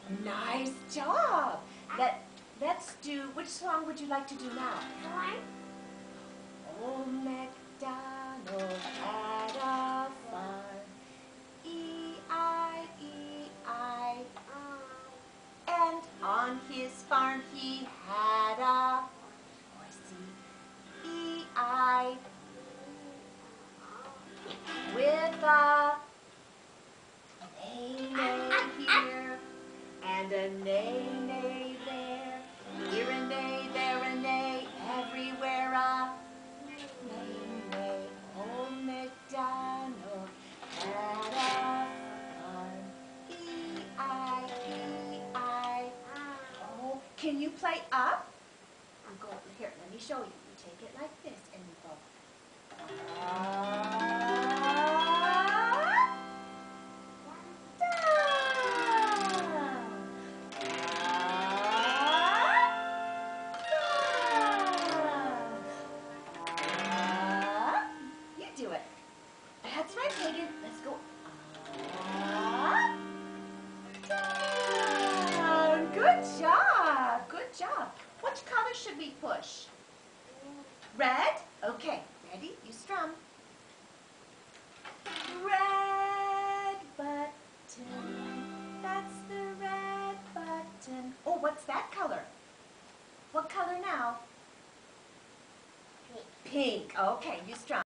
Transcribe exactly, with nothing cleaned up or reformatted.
Nice job. Let, let's do, which song would you like to do now? Old MacDonald had a farm, E I E I. And on his farm he had a horsey, E I. With a neigh-neigh here and a neigh-neigh there. Here a neigh, there a neigh, everywhere a neigh-neigh. Old MacDonald had a farm, E I E I. Oh, can you play up? You go here, let me show you. You take it like this and you go up, do it. That's right, Megan. Let's go up, down. Good job. Good job. Which color should we push? Red? Okay. Ready? You strum. Red button. That's the red button. Oh, what's that color? What color now? Pink. Pink. Okay, you strum.